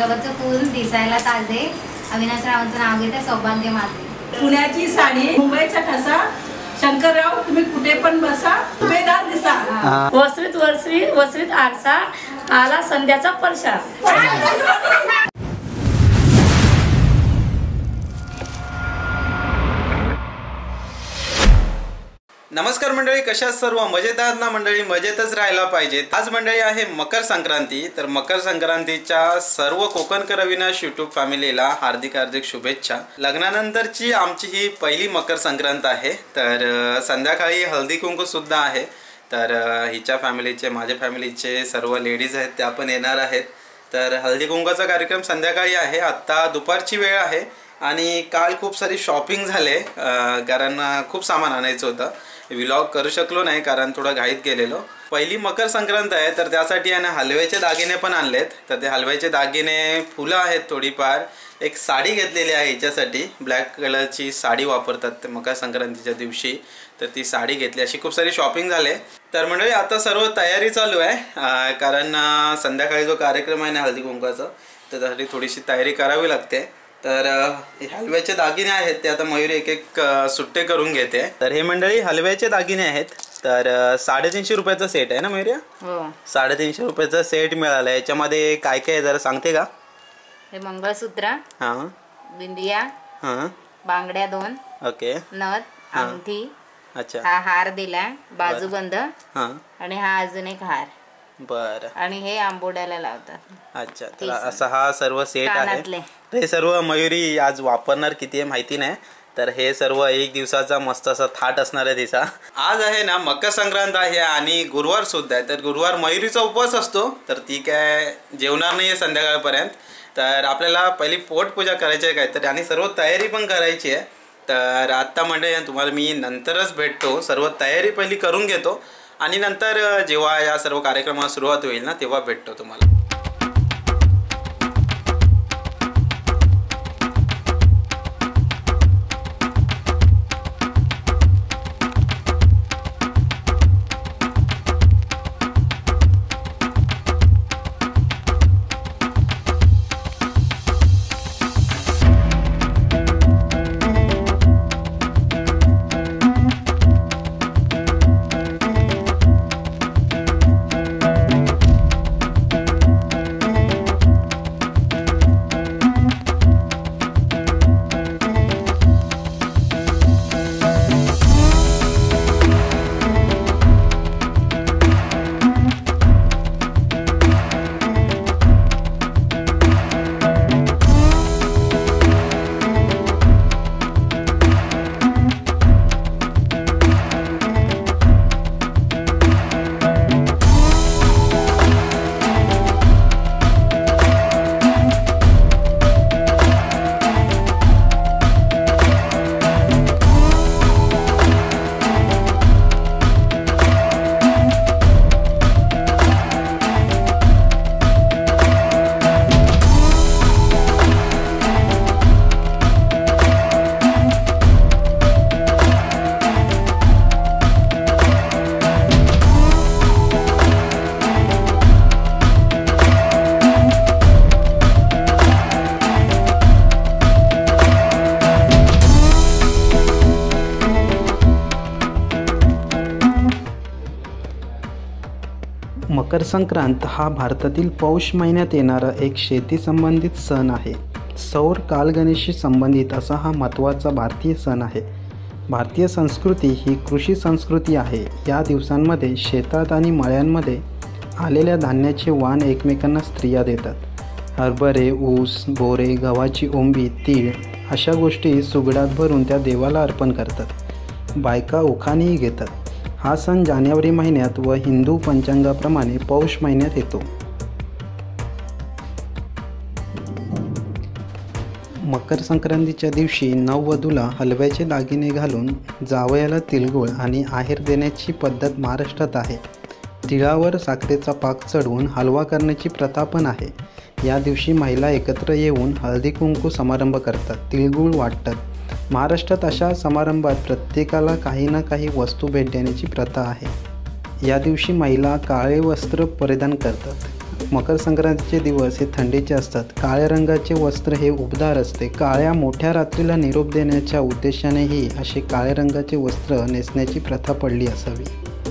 गुलाबाचं फूल दिसायला ताजे, अविनाश रावांचं नाव घेते सौभाग्य माझे। पुण्याची साडी, मुंबईचा ठसा, शंकरराव तुम्ही कुठे पण बसा, उमेदार दिसा। वसरीत आरसा, आला संध्याचा परशा। नमस्कार मंडळी, कशा सर्व मजेत आहात ना मंडळी? मजेतच राहायला पाहिजे। आज मंडळी आहे मकर संक्रांती, तर मकर संक्रांतीच्या सर्व कोकणकर अविनाश यूट्यूब फॅमिलीला हार्दिक हार्दिक शुभेच्छा। लग्नानंतरची आमची ही पहिली मकर संक्रांत आहे, तर संध्याकाळी हळदी कुंकू सुद्धा आहे। तर हिच्या फॅमिलीचे, माझ्या फॅमिलीचे सर्व लेडीज आहेत त्या पण येणार आहेत। तर हळदी कुंकूचा कार्यक्रम संध्याकाळी आहे, आत्ता दुपारची वेळ आहे आणि काल खूप सारी शॉपिंग झाले, कारण खूप सामान आणायचं होतं। व्लॉग करू शकलो नाही कारण थोडं घाईत गेलेलो। पहिली मकर संक्रांत आहे तर त्यासाठी आहे ना हलव्याचे दागिने पण आणलेत। तर ते हलव्याचे दागिने, फुलं आहेत थोडीफार, एक साडी घेतलेली आहे हिच्यासाठी, ब्लॅक कलरची साडी वापरतात ते मकर संक्रांतीच्या दिवशी, तर ती साडी घेतली। अशी खूप सारी शॉपिंग झाले। तर म्हणजे आता सर्व तयारी चालू आहे, कारण संध्याकाळी जो कार्यक्रम आहे ना हळदी कुंकवाचा, तर त्यासाठी थोडीशी तयारी करावी लागते। तर हलव्याचे दागिने आहेत ते आता मयुरी एक एक सुट्टे करून घेते। तर हे मंडळी हलव्याचे दागिने आहेत, तर 350 रुपयाचा सेट आहे ना मयुरी? हो, 350 रुपयाचा सेट मिळाला। याच्यामध्ये काय काय जरा सांगते का? हे मंगळसूत्र, हां, बिंदिया, हां, बांगड्या 2, ओके, नथ, अंगठी, अच्छा, हा हार दिलाय, बाजूबंद, हां, आणि हा अजून एक हार, बरं, आणि हे आंबोड्याला लावतात। अच्छा, तर असा हा सर्व सेट आहे। कानातले हे सर्व मयुरी आज वापरणार किती आहे माहिती नाही, तर हे सर्व एक दिवसाचा मस्त असा थाट असणार आहे तिचा। आज आहे ना मकर संक्रांत आहे आणि गुरुवार सुद्धा आहे, तर गुरुवार मयुरीचा उपवास असतो, तर ती काय जेवणार नाही आहे संध्याकाळपर्यंत। तर आपल्याला पहिली पोटपूजा करायची आहे काहीतरी आणि सर्व तयारी पण करायची आहे। तर आत्ता म्हणजे तुम्हाला मी नंतरच भेटतो, सर्व तयारी पहिली करून घेतो आणि नंतर जेव्हा या सर्व कार्यक्रमाला सुरुवात होईल ना तेव्हा भेटतो तुम्हाला। मकर संक्रांत हा भारतातील पौष महिन्यात येणारा एक शेती संबंधित सण आहे। सौर कालगणनेशी संबंधित असा हा महत्त्वाचा भारतीय सण आहे। भारतीय संस्कृती ही कृषी संस्कृती आहे। या दिवसांमध्ये शेतात आणि मळ्यांमध्ये आलेल्या धान्याचे वाण एकमेकांना स्त्रिया देतात। हरभरे, ऊस, बोरे, गव्हाची ओंबी, तीळ अशा गोष्टी सुगडात भरून त्या देवाला अर्पण करतात। बायका उखाणेही घेतात। हा सण जानेवारी महिन्यात व हिंदू पंचांगाप्रमाणे पौष महिन्यात येतो। मकर संक्रांतीच्या दिवशी नववधूला हलव्याचे दागिने घालून जावयाला तिळगुळ आणि आहेर देण्याची पद्धत महाराष्ट्रात आहे। तिळावर साखरेचा पाक चढवून हलवा करण्याची प्रथा पण आहे। या दिवशी महिला एकत्र येऊन हळदी कुंकू समारंभ करतात, तिळगुळ वाटतात। महाराष्ट्रात अशा समारंभात प्रत्येकाला काही ना काही वस्तू भेट देण्याची प्रथा आहे। या दिवशी महिला काळे वस्त्र परिधान करतात। मकर संक्रांतीचे दिवस हे थंडीचे असतात. काळ्या रंगाचे वस्त्र हे उबदार असते. काळ्या मोठ्या रात्रीला निरोप देण्याच्या उद्देशानेही असे काळ्या रंगाचे वस्त्र नेसण्याची प्रथा पडली असावी.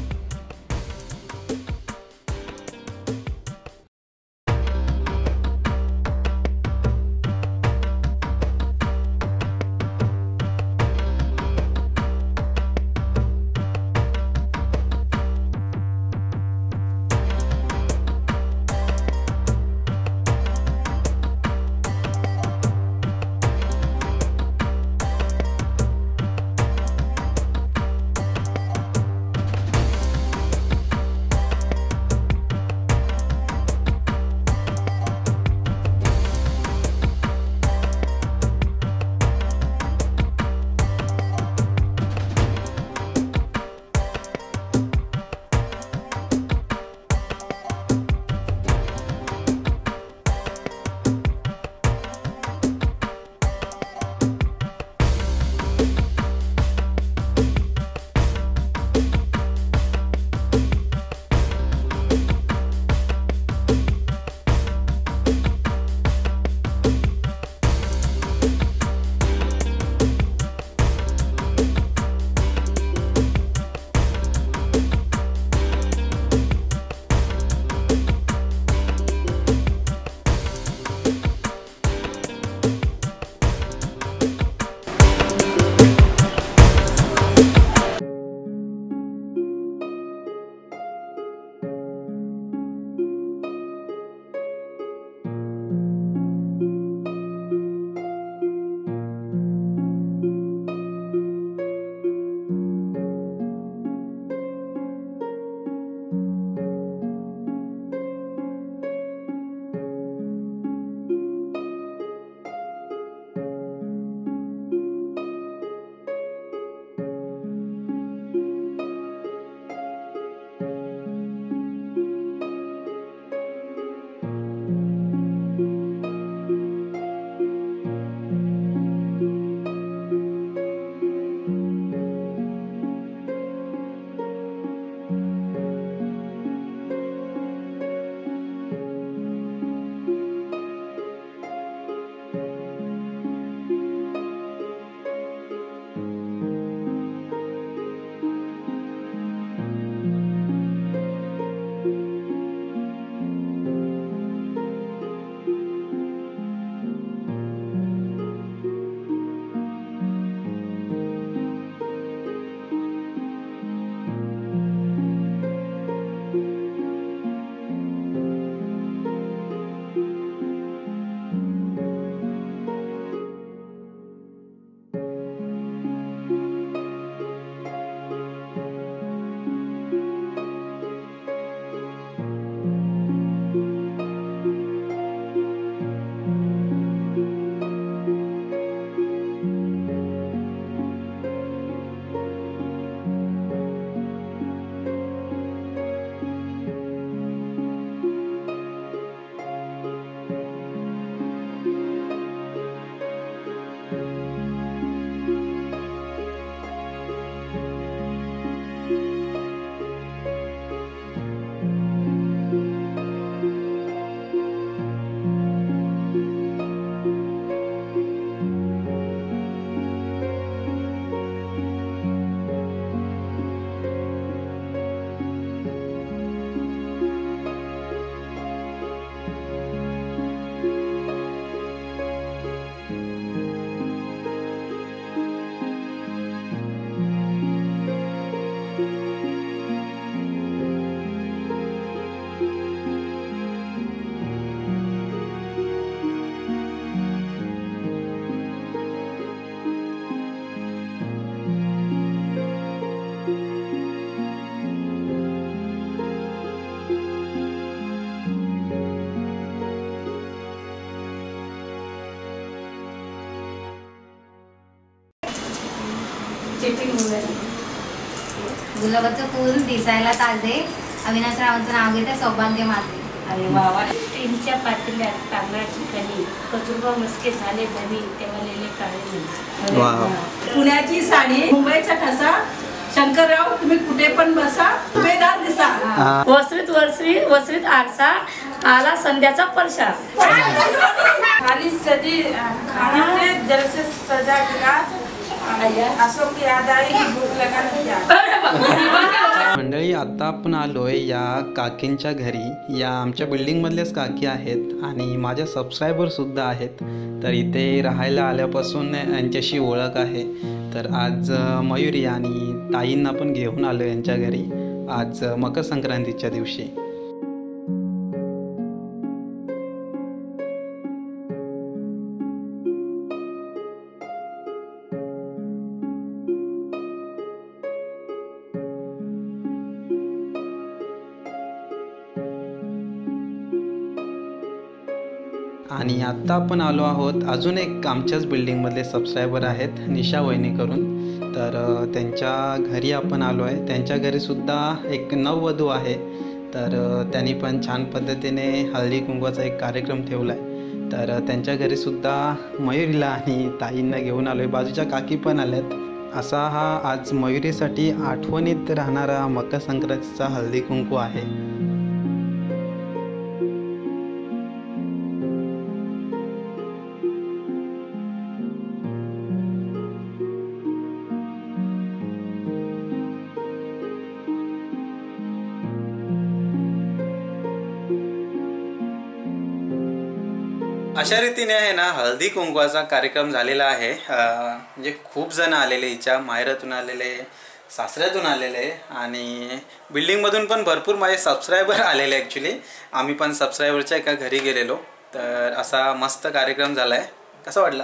गुलाबाचं फूल दिसायला ताजे, अविनाश रावांचं नाव घेते सौभाग्य माझे. अरे वा वा. स्टीलच्या पातेल्यात तांदळाची कणी, कचुरबा मस्के झाले धनी, तेव्हा लेले काळे. वा. पुण्याची साडी, मुंबईचा ठसा, शंकरराव तुम्ही कुठे पण बसा, उमेदार दिसा. वसरीत वसरीत आरसा, आला संध्याचा परसा. खाली सजी खाने से जल से सजा गिलास, अशोक की याद आई कि भूख लगा नहीं. मंडळी, आता आपण आलोय या काकींच्या घरी. या आमच्या बिल्डिंगमधल्याच काकी आहेत आणि माझ्या सबस्क्रायबरसुद्धा आहेत. तर इथे राहायला आल्यापासून यांच्याशी ओळख आहे. तर आज मयुरी आणि ताईंना पण घेऊन आलो यांच्या घरी आज मकर संक्रांतीच्या दिवशी. आणि आत्ता आपण आलो आहोत अजून एक आमच्याच बिल्डिंगमधले सबस्क्रायबर आहेत, निशा वहिनी करून. तर त्यांच्या घरी आपण आलो आहे. त्यांच्या घरीसुद्धा एक नववधू आहे. तर त्यांनी पण छान पद्धतीने हळदी कुंकवाचा एक कार्यक्रम ठेवला आहे. तर त्यांच्या घरीसुद्धा मयुरीला आणि ताईंना घेऊन आलो आहे. बाजूच्या काकी पण आल्यात. असा हा आज मयुरीसाठी आठवणीत राहणारा मकर संक्रांतीचा हळदी कुंकू आहे. अशा रीतीने आहे ना हळदी कुंकवाचा कार्यक्रम झालेला आहे. म्हणजे खूप जण आलेले, हिच्या माहेरातून आलेले, सासऱ्यातून आलेले आणि बिल्डिंगमधून पण भरपूर माझे सबस्क्रायबर आलेले. ॲक्च्युली आम्ही पण सबस्क्रायबरच्या एका घरी गेलेलो. तर असा मस्त कार्यक्रम झाला आहे. कसं वाटलं?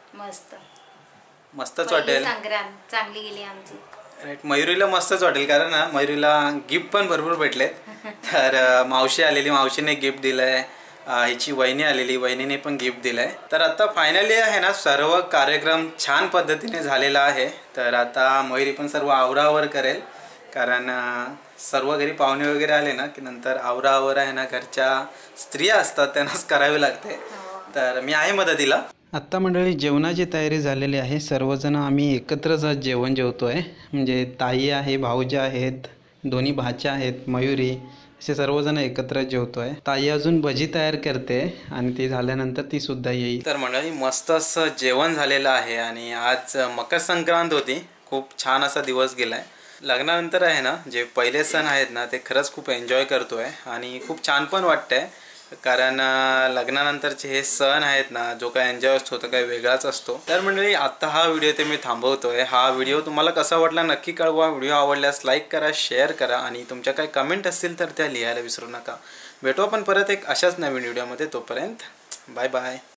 मस्तच वाटेल. संक्रांत चांगली गेली आमची. राईट. मयुरीला मस्तच वाटेल कारण ना मयुरीला गिफ्ट पण भरपूर भेटले. तर मावशी आलेली, मावशीने गिफ्ट दिलं आहे. हिची वहिनी आलेली, वहिनीने पण गिफ्ट दिलंय. तर आता फायनली आहे ना सर्व कार्यक्रम छान पद्धतीने झालेला आहे. तर आता मयुरी पण सर्व आवरावर करेल कारण सर्व घरी पाहुणे वगैरे आले ना की नंतर आवरावर आहे ना घरच्या स्त्रिया असतात त्यांनाच करावी लागते. तर मी आहे मदतीला. आत्ता मंडळी जेवणाची तयारी झालेली आहे. सर्वजण आम्ही एकत्रच आज जेवण जेवतोय. म्हणजे ताई आहे, भाऊजी आहेत, दोन्ही भाच्या आहेत, मयुरी, असे सर्वजण एकत्र जेवतोय. ताई अजून भजी तयार करते आणि ते झाल्यानंतर ती सुद्धा येईल. तर मंडळी मस्त असं जेवण झालेलं आहे आणि आज मकर संक्रांत होती. खूप छान असा दिवस गेलाय. लग्नानंतर आहे ना जे पहिले सण आहेत ना ते खरंच खूप एन्जॉय करतोय आणि खूप छान पण वाटतंय कारण लग्नानंतरचे हे सण आहेत ना जो काय एन्जॉय असतो तो काही वेगळाच असतो. तर मंडळी आता हा व्हिडिओ ते मी थांबवतोय. हा व्हिडिओ तुम्हाला कसा वाटला नक्की कळवा. व्हिडिओ आवडल्यास लाईक करा, शेअर करा आणि तुमच्या काही कमेंट असतील तर त्या लिहायला विसरू नका. भेटू आपण परत एक अशाच नवीन व्हिडिओमध्ये. तोपर्यंत बाय बाय.